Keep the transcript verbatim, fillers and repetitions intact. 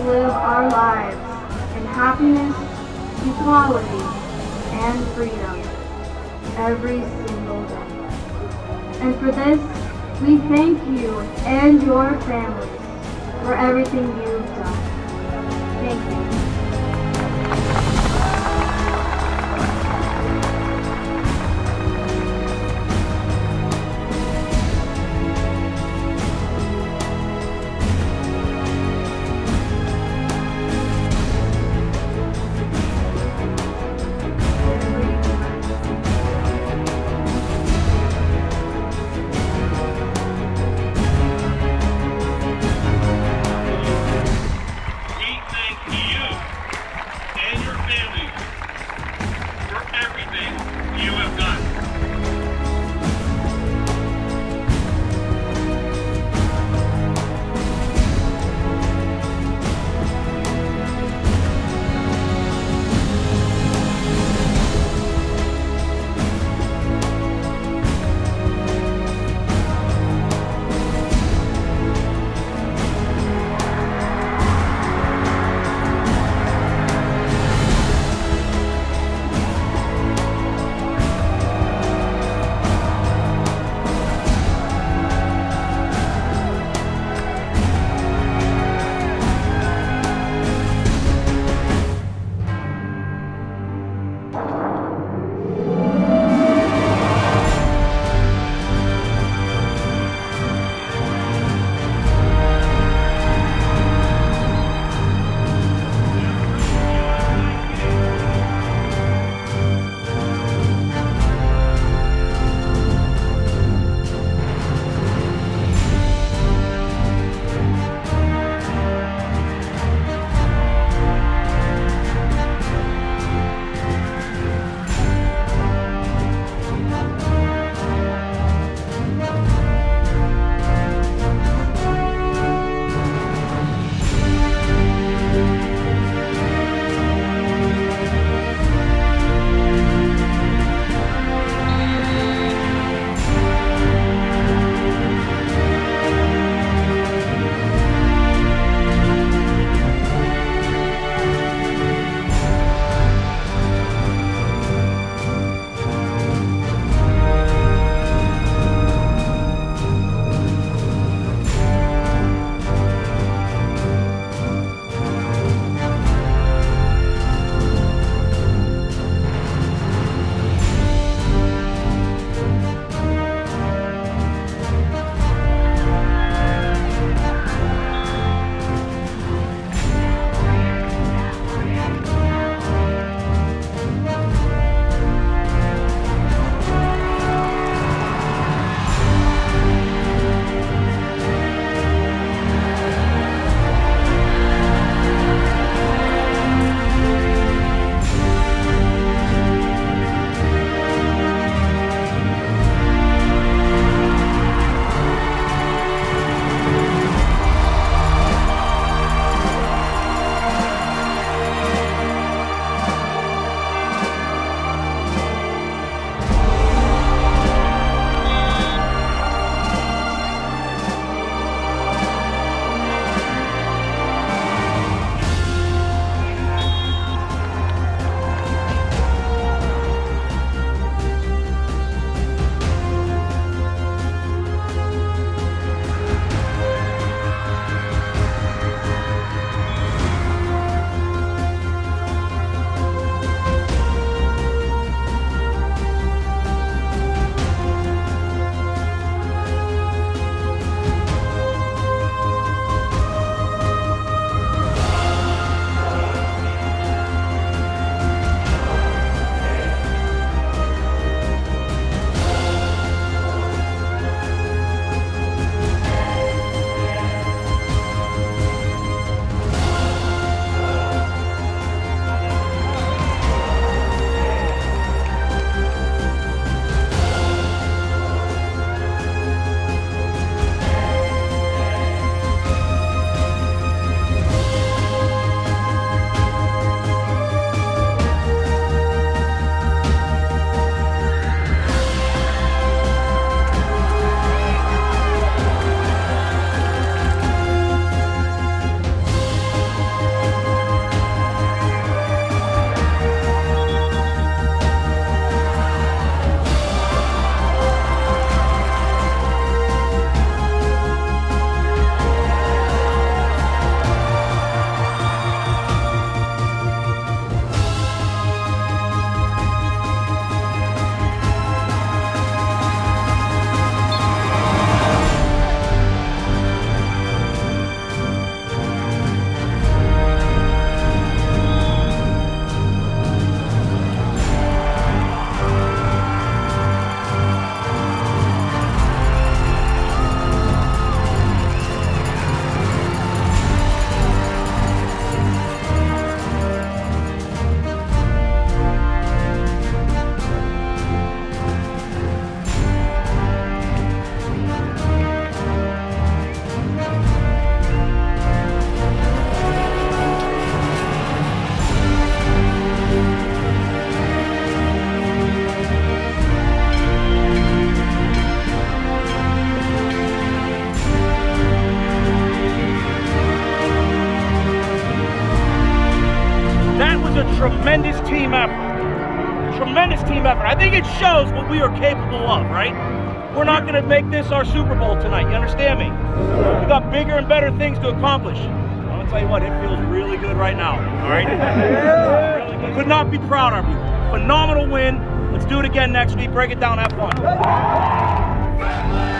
live our lives in happiness, equality, and freedom every single day. And for this, we thank you and your families for everything you've done. Thank you. We thank you a tremendous team effort. Tremendous team effort. I think it shows what we are capable of, right? We're not going to make this our Super Bowl tonight. You understand me? We got bigger and better things to accomplish. I'm going to tell you what, it feels really good right now, all right? Really good. Could not be prouder of you. Phenomenal win. Let's do it again next week. Break it down. Have fun.